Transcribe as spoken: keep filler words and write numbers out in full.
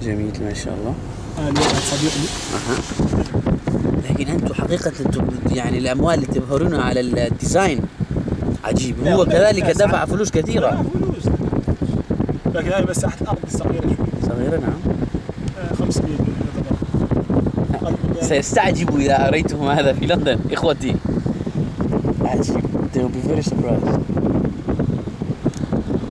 جميل ما شاء الله. هذا الواحد صديقي. أها. لكن أنتم حقيقة أنتم يعني الأموال اللي تظهرونها على الديزاين عجيب. هو كذلك دفع فلوس كثيرة. لا فلوس. لكن هذه مساحة الأرض صغيرة شوي. صغيرة نعم. خمسمية دولار. سيستعجب إذا أريتهم هذا في لندن إخوتي. عجيب. They will be very surprised.